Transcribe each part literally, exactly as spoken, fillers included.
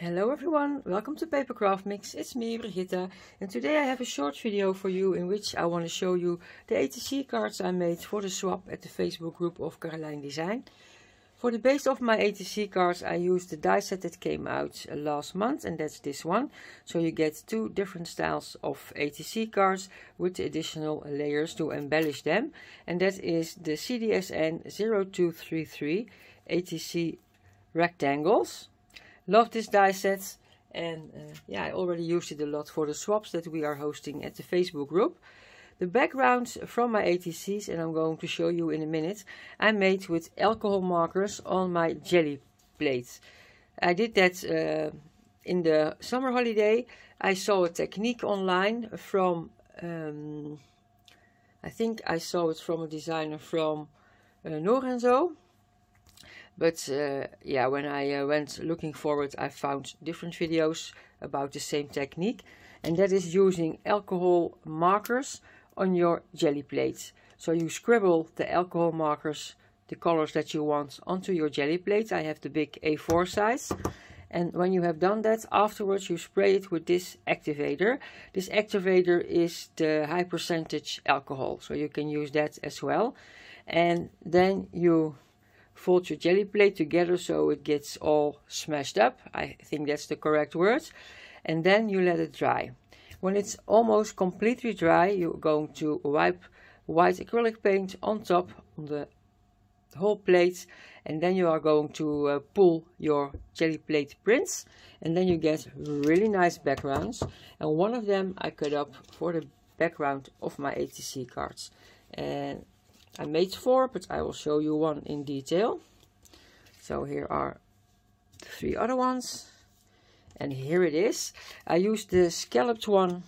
Hello everyone, welcome to Papercraft Mix. It's me, Brigitte, and today I have a short video for you in which I want to show you the A T C cards I made for the swap at the Facebook group of Caroline Design. For the base of my A T C cards I used the die set that came out last month, and that's this one. So you get two different styles of A T C cards with additional layers to embellish them, and that is the C D S N zero two three three A T C rectangles. Love this die set, and uh, yeah, I already used it a lot for the swaps that we are hosting at the Facebook group. The backgrounds from my A T Cs, and I'm going to show you in a minute, I made with alcohol markers on my jelly plates. I did that uh, in the summer holiday. I saw a technique online from, um, I think I saw it from a designer from uh, Norenzo. But uh, yeah, when I uh, went looking for it, I found different videos about the same technique. And that is using alcohol markers on your jelly plates. So you scribble the alcohol markers, the colors that you want, onto your jelly plate. I have the big A four size. And when you have done that, afterwards you spray it with this activator. This activator is the high percentage alcohol, so you can use that as well. And then you fold your jelly plate together so it gets all smashed up. I think that's the correct word. And then you let it dry. When it's almost completely dry, you're going to wipe white acrylic paint on top on the whole plate, and then you are going to uh, pull your jelly plate prints, and then you get really nice backgrounds. And one of them I cut up for the background of my A T C cards. And I made four, but I will show you one in detail. So here are the three other ones. And here it is. I used the scalloped one,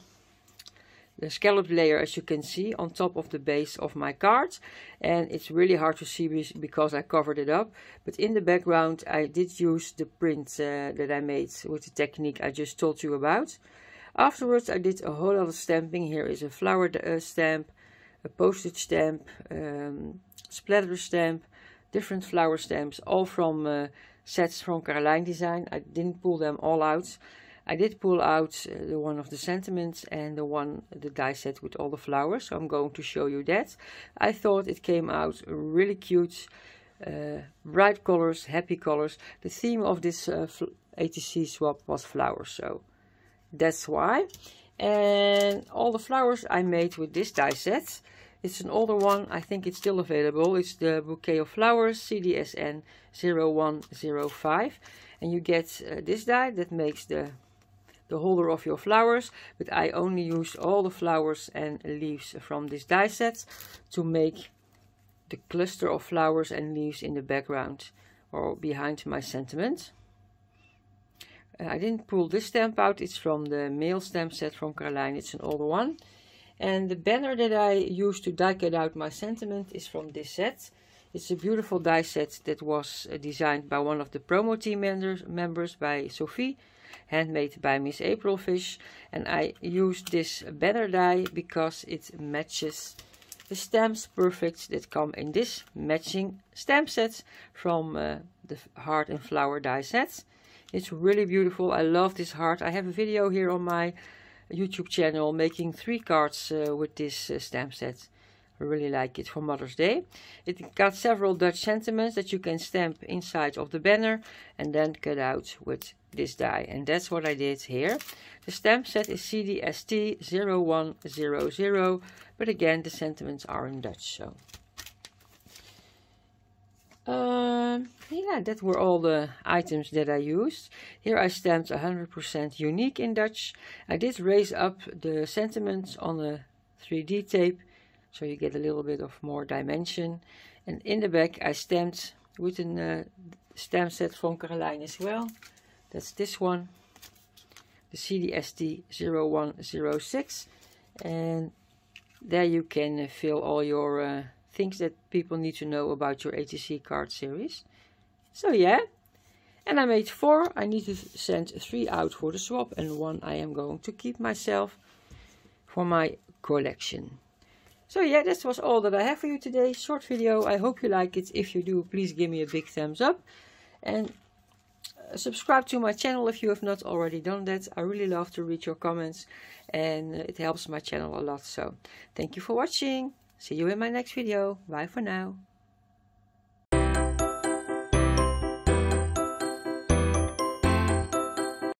the scalloped layer, as you can see, on top of the base of my card. And it's really hard to see because I covered it up. But in the background I did use the print uh, that I made with the technique I just told you about. Afterwards I did a whole lot of stamping. Here is a flower uh, stamp, a postage stamp, um, splatter stamp, different flower stamps, all from uh, sets from Caroline Design. I didn't pull them all out. I did pull out uh, the one of the sentiments and the one, the die set with all the flowers, so I'm going to show you that. I thought it came out really cute, uh, bright colors, happy colors. The theme of this uh, A T C swap was flowers, so that's why. And all the flowers I made with this die set. It's an older one, I think it's still available. It's the Bouquet of Flowers C D S N zero one zero five. And you get uh, this die that makes the, the holder of your flowers. But I only used all the flowers and leaves from this die set to make the cluster of flowers and leaves in the background or behind my sentiment. I didn't pull this stamp out, it's from the mail stamp set from Caroline, it's an older one. And the banner that I used to die cut out my sentiment is from this set. It's a beautiful die set that was designed by one of the promo team members, members by Sophie, handmade by Miss April Fish. And I used this banner die because it matches the stamps perfect that come in this matching stamp set from uh, the heart and flower die set. It's really beautiful. I love this heart. I have a video here on my YouTube channel making three cards uh, with this uh, stamp set. I really like it for Mother's Day. It got several Dutch sentiments that you can stamp inside of the banner and then cut out with this die. And that's what I did here. The stamp set is C D S T zero one zero zero, but again the sentiments are in Dutch. So. Uh, yeah, that were all the items that I used. Here I stamped one hundred percent unique in Dutch. I did raise up the sentiments on a three D tape, so you get a little bit of more dimension. And in the back I stamped with a uh, stamp set from Caroline as well. That's this one, the C D S T zero one zero six. And there you can uh, fill all your uh, things that people need to know about your A T C card series. So yeah, and I made four. I need to send three out for the swap, and one I am going to keep myself for my collection. So yeah, that was all that I have for you today. Short video. I hope you like it. If you do, please give me a big thumbs up. And subscribe to my channel if you have not already done that. I really love to read your comments, and it helps my channel a lot. So thank you for watching. See you in my next video. Bye for now.